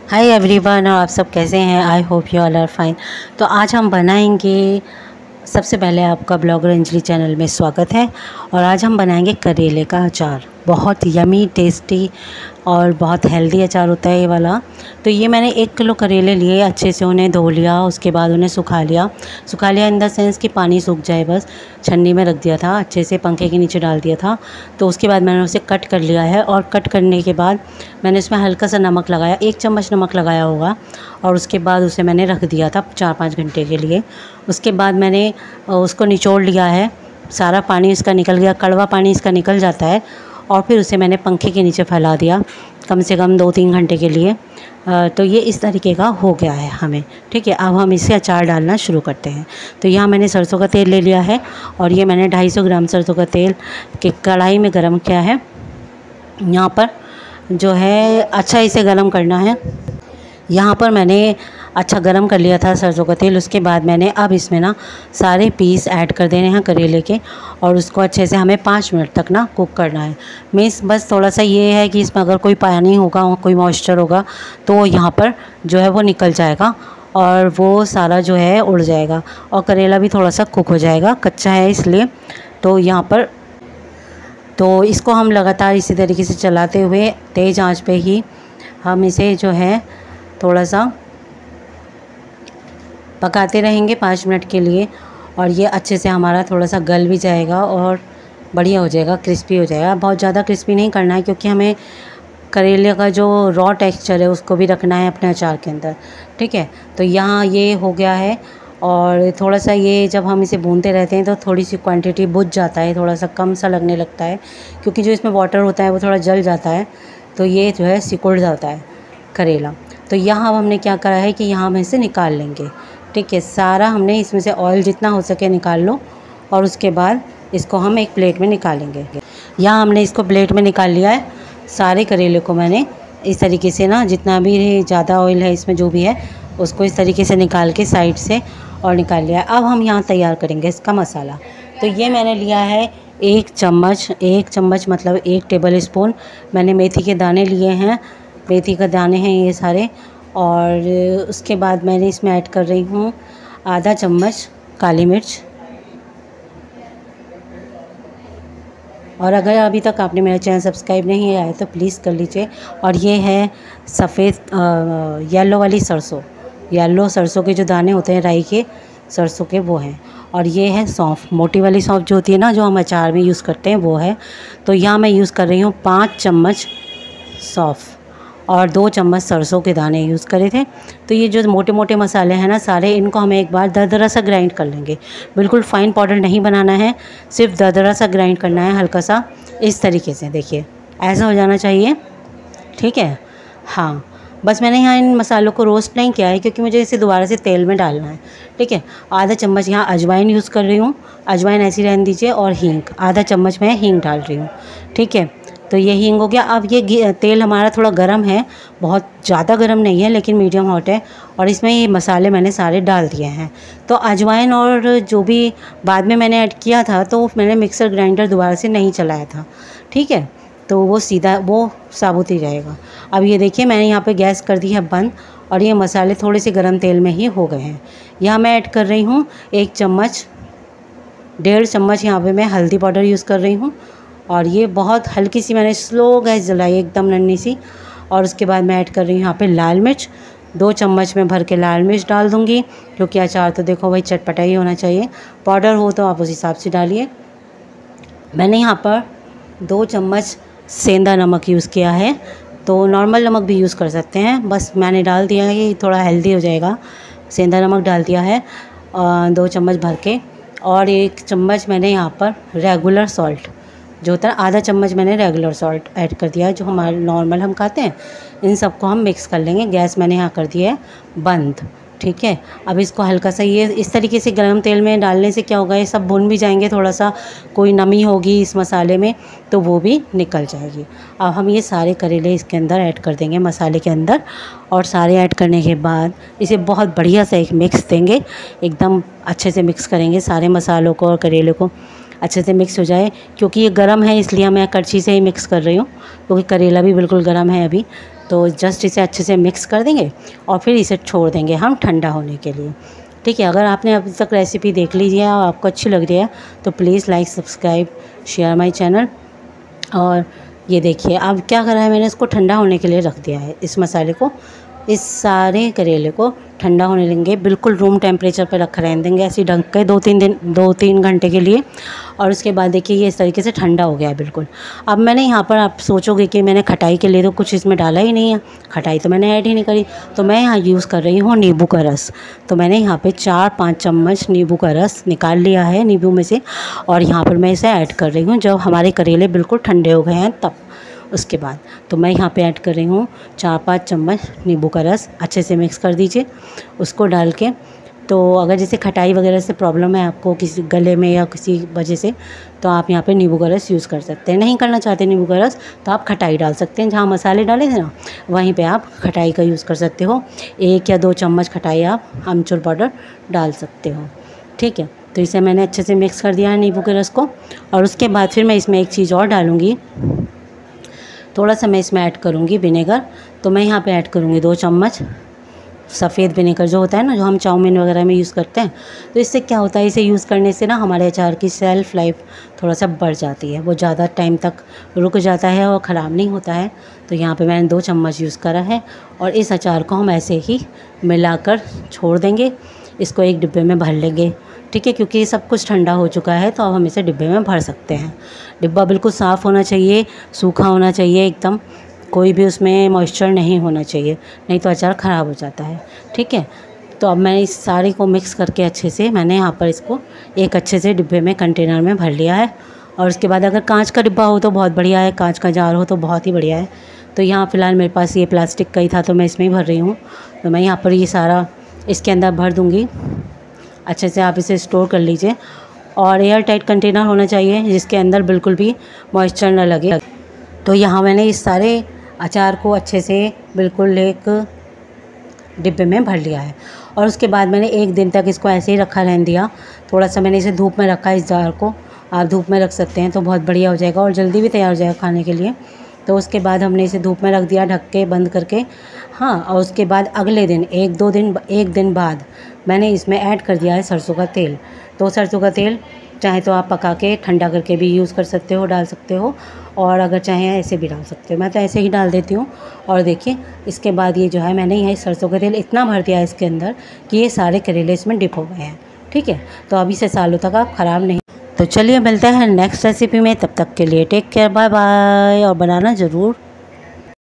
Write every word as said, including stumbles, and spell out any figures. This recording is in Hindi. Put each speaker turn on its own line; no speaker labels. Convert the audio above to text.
हाय एवरीवन, और आप सब कैसे हैं। I hope you all are fine. तो आज हम बनाएंगे, सबसे पहले आपका ब्लॉगर अंजलि चैनल में स्वागत है। और आज हम बनाएंगे करेले का अचार। बहुत यमी टेस्टी और बहुत हेल्दी अचार होता है ये वाला। तो ये मैंने एक किलो करेले लिए, अच्छे से उन्हें धो लिया, उसके बाद उन्हें सुखा लिया। सुखा लिया इन द सेंस कि पानी सूख जाए, बस छन्नी में रख दिया था, अच्छे से पंखे के नीचे डाल दिया था। तो उसके बाद मैंने उसे कट कर लिया है, और कट करने के बाद मैंने इसमें हल्का सा नमक लगाया, एक चम्मच नमक लगाया होगा। और उसके बाद उसे मैंने रख दिया था चार पाँच घंटे के लिए। उसके बाद मैंने उसको निचोड़ लिया है, सारा पानी इसका निकल गया, कड़वा पानी इसका निकल जाता है। और फिर उसे मैंने पंखे के नीचे फैला दिया कम से कम दो तीन घंटे के लिए। तो ये इस तरीके का हो गया है हमें। ठीक है, अब हम इसे अचार डालना शुरू करते हैं। तो यहाँ मैंने सरसों का तेल ले लिया है, और ये मैंने ढाई सौ ग्राम सरसों का तेल के कढ़ाई में गरम किया है। यहाँ पर जो है अच्छा इसे गरम करना है। यहाँ पर मैंने अच्छा गरम कर लिया था सरसों का तेल। उसके बाद मैंने अब इसमें ना सारे पीस ऐड कर देने हैं करेले के, और उसको अच्छे से हमें पाँच मिनट तक ना कुक करना है। मीन्स बस थोड़ा सा ये है कि इसमें अगर कोई पानी होगा, कोई मॉइस्चर होगा, तो यहाँ पर जो है वो निकल जाएगा, और वो सारा जो है उड़ जाएगा, और करेला भी थोड़ा सा कुक हो जाएगा, कच्चा है इसलिए। तो यहाँ पर तो इसको हम लगातार इसी तरीके से चलाते हुए तेज़ आंच पे ही हम इसे जो है थोड़ा सा पकाते रहेंगे पाँच मिनट के लिए। और ये अच्छे से हमारा थोड़ा सा गल भी जाएगा और बढ़िया हो जाएगा, क्रिस्पी हो जाएगा। बहुत ज़्यादा क्रिस्पी नहीं करना है, क्योंकि हमें करेले का जो रॉ टेक्सचर है उसको भी रखना है अपने अचार के अंदर। ठीक है, तो यहाँ ये हो गया है। और थोड़ा सा ये जब हम इसे भूनते रहते हैं तो थोड़ी सी क्वांटिटी बुझ जाता है, थोड़ा सा कम सा लगने लगता है, क्योंकि जो इसमें वाटर होता है वो थोड़ा जल जाता है, तो ये जो है सिकुड़ जाता है करेला। तो यहाँ अब हमने क्या करा है कि यहाँ हम इसे निकाल लेंगे। ठीक है, सारा हमने इसमें से ऑयल जितना हो सके निकाल लो, और उसके बाद इसको हम एक प्लेट में निकालेंगे। यहाँ हमने इसको प्लेट में निकाल लिया है। सारे करेले को मैंने इस तरीके से ना, जितना भी ज़्यादा ऑयल है इसमें जो भी है, उसको इस तरीके से निकाल के साइड से और निकाल लिया है। अब हम यहाँ तैयार करेंगे इसका मसाला। तो ये मैंने लिया है एक चम्मच, एक चम्मच मतलब एक टेबल स्पून मैंने मेथी के दाने लिए हैं। मेथी के दाने हैं ये सारे। और उसके बाद मैंने इसमें ऐड कर रही हूँ आधा चम्मच काली मिर्च। और अगर अभी तक आपने मेरा चैनल सब्सक्राइब नहीं किया है तो प्लीज़ कर लीजिए। और ये है सफ़ेद येलो वाली सरसों, येलो सरसों के जो दाने होते हैं राई के, सरसों के, वो हैं। और ये है सौंफ, मोटी वाली सौंफ जो होती है ना, जो हम अचार में यूज़ करते हैं, वो है। तो यहाँ मैं यूज़ कर रही हूँ पाँच चम्मच सौंफ और दो चम्मच सरसों के दाने यूज़ करे थे। तो ये जो मोटे मोटे मसाले हैं ना सारे, इनको हमें एक बार दरदरा सा ग्राइंड कर लेंगे। बिल्कुल फ़ाइन पाउडर नहीं बनाना है, सिर्फ दरदरा सा ग्राइंड करना है, हल्का सा इस तरीके से। देखिए ऐसा हो जाना चाहिए। ठीक है, हाँ, बस मैंने यहाँ इन मसालों को रोस्ट नहीं किया है, क्योंकि मुझे इसे दोबारा से तेल में डालना है। ठीक है, आधा चम्मच यहाँ अजवाइन यूज़ कर रही हूँ, अजवाइन ऐसी रहने दीजिए। और हींग, आधा चम्मच मैं हींग डाल रही हूँ। ठीक है, तो ये हींग हो गया। अब ये तेल हमारा थोड़ा गर्म है, बहुत ज़्यादा गर्म नहीं है, लेकिन मीडियम हॉट है। और इसमें ये मसाले मैंने सारे डाल दिए हैं। तो अजवाइन और जो भी बाद में मैंने ऐड किया था, तो मैंने मिक्सर ग्राइंडर दोबारा से नहीं चलाया था। ठीक है, तो वो सीधा वो साबुत ही रहेगा। अब ये देखिए मैंने यहाँ पे गैस कर दी है बंद, और ये मसाले थोड़े से गर्म तेल में ही हो गए हैं। यहाँ मैं ऐड कर रही हूँ एक चम्मच, डेढ़ चम्मच यहाँ पे मैं हल्दी पाउडर यूज़ कर रही हूँ। और ये बहुत हल्की सी मैंने स्लो गैस जलाई, एकदम नन्ही सी। और उसके बाद मैं ऐड कर रही हूँ यहाँ पे लाल मिर्च, दो चम्मच में भर के लाल मिर्च डाल दूँगी, क्योंकि अचार तो देखो भाई चटपटा ही होना चाहिए। पाउडर हो तो आप उस हिसाब से डालिए। मैंने यहाँ पर दो चम्मच सेंधा नमक यूज़ किया है, तो नॉर्मल नमक भी यूज़ कर सकते हैं, बस मैंने डाल दिया है कि थोड़ा हेल्दी हो जाएगा। सेंधा नमक डाल दिया है दो चम्मच भर के। और एक चम्मच मैंने यहाँ पर रेगुलर सॉल्ट जो होता है, आधा चम्मच मैंने रेगुलर सॉल्ट ऐड कर दिया है, जो हमारे नॉर्मल हम खाते हैं। इन सबको हम मिक्स कर लेंगे। गैस मैंने यहाँ कर दिया है बंद। ठीक है, अब इसको हल्का सा ये इस तरीके से गर्म तेल में डालने से क्या होगा, ये सब भुन भी जाएंगे, थोड़ा सा कोई नमी होगी इस मसाले में तो वो भी निकल जाएगी। अब हम ये सारे करेले इसके अंदर ऐड कर देंगे मसाले के अंदर। और सारे ऐड करने के बाद इसे बहुत बढ़िया से एक मिक्स देंगे, एकदम अच्छे से मिक्स करेंगे सारे मसालों को और करेले को। अच्छे से मिक्स हो जाए। क्योंकि ये गर्म है इसलिए मैं कड़छी से ही मिक्स कर रही हूँ, क्योंकि करेला भी बिल्कुल गर्म है अभी। तो जस्ट इसे अच्छे से मिक्स कर देंगे और फिर इसे छोड़ देंगे हम ठंडा होने के लिए। ठीक है, अगर आपने अभी तक रेसिपी देख लीजिए और आपको अच्छी लग रही है तो please like subscribe share my channel. और ये देखिए अब क्या करा है मैंने, इसको ठंडा होने के लिए रख दिया है। इस मसाले को, इस सारे करेले को ठंडा होने देंगे, बिल्कुल रूम टेम्परेचर पर रख रहने देंगे ऐसे ढंग के दो तीन दिन दो तीन घंटे के लिए। और उसके बाद देखिए ये इस तरीके से ठंडा हो गया है बिल्कुल। अब मैंने यहाँ पर, आप सोचोगे कि मैंने खटाई के लिए तो कुछ इसमें डाला ही नहीं है, खटाई तो मैंने ऐड ही नहीं करी। तो मैं यहाँ यूज़ कर रही हूँ नींबू का रस। तो मैंने यहाँ पे चार पाँच चम्मच नींबू का रस निकाल लिया है नींबू में से, और यहाँ पर मैं इसे ऐड कर रही हूँ जब हमारे करेले बिल्कुल ठंडे हो गए हैं तब। उसके बाद तो मैं यहाँ पे ऐड कर रही हूँ चार पाँच चम्मच नींबू का रस। अच्छे से मिक्स कर दीजिए उसको डाल के। तो अगर जैसे खटाई वगैरह से प्रॉब्लम है आपको किसी गले में या किसी वजह से, तो आप यहाँ पे नींबू का रस यूज़ कर सकते हैं। नहीं करना चाहते नींबू का रस तो आप खटाई डाल सकते हैं, जहाँ मसाले डाले थे ना वहीं पे आप खटाई का यूज़ कर सकते हो। एक या दो चम्मच खटाई आप आमचूर पाउडर डाल सकते हो। ठीक है, तो इसे मैंने अच्छे से मिक्स कर दिया है नींबू के रस को। और उसके बाद फिर मैं इसमें एक चीज़ और डालूँगी, थोड़ा सा मैं इसमें ऐड करूँगी विनेगर। तो मैं यहाँ पे ऐड करूँगी दो चम्मच सफ़ेद विनेगर जो होता है ना, जो हम चाउमीन वगैरह में यूज़ करते हैं। तो इससे क्या होता है, इसे यूज़ करने से ना हमारे अचार की शेल्फ़ लाइफ थोड़ा सा बढ़ जाती है, वो ज़्यादा टाइम तक रुक जाता है और ख़राब नहीं होता है। तो यहाँ पे मैंने दो चम्मच यूज़ करा है और इस अचार को हम ऐसे ही मिलाकर छोड़ देंगे, इसको एक डिब्बे में भर लेंगे। ठीक है, क्योंकि सब कुछ ठंडा हो चुका है तो अब हम इसे डिब्बे में भर सकते हैं। डिब्बा बिल्कुल साफ़ होना चाहिए, सूखा होना चाहिए एकदम, कोई भी उसमें मॉइस्चर नहीं होना चाहिए, नहीं तो अचार ख़राब हो जाता है। ठीक है, तो अब मैंने इस सारे को मिक्स करके अच्छे से मैंने यहाँ पर इसको एक अच्छे से डिब्बे में कंटेनर में भर लिया है। और उसके बाद अगर कांच का डिब्बा हो तो बहुत बढ़िया है, कांच का जार हो तो बहुत ही बढ़िया है। तो यहाँ फ़िलहाल मेरे पास ये प्लास्टिक का ही था तो मैं इसमें ही भर रही हूँ। तो मैं यहाँ पर ये सारा इसके अंदर भर दूँगी। अच्छे से आप इसे स्टोर कर लीजिए और एयर टाइट कंटेनर होना चाहिए जिसके अंदर बिल्कुल भी मॉइस्चर न लगे। तो यहाँ मैंने इस सारे अचार को अच्छे से बिल्कुल एक डिब्बे में भर लिया है। और उसके बाद मैंने एक दिन तक इसको ऐसे ही रखा रहने दिया। थोड़ा सा मैंने इसे धूप में रखा, इस जार को आप धूप में रख सकते हैं तो बहुत बढ़िया हो जाएगा और जल्दी भी तैयार हो जाएगा खाने के लिए। तो उसके बाद हमने इसे धूप में रख दिया ढक के बंद करके। हाँ, और उसके बाद अगले दिन एक दो दिन एक दिन बाद मैंने इसमें ऐड कर दिया है सरसों का तेल। तो सरसों का तेल चाहे तो आप पका के ठंडा करके भी यूज़ कर सकते हो, डाल सकते हो, और अगर चाहें ऐसे भी डाल सकते हो। मैं तो ऐसे ही डाल देती हूँ। और देखिए इसके बाद ये जो है मैंने यहाँ सरसों का तेल इतना भर दिया है इसके अंदर कि ये सारे करेले इसमें डिप हो गए हैं। ठीक है, तो अभी से सालों तक आप ख़राब नहीं। तो चलिए मिलते हैं नेक्स्ट रेसिपी में, तब तक के लिए टेक केयर, बाय बाय। और बनाना ज़रूर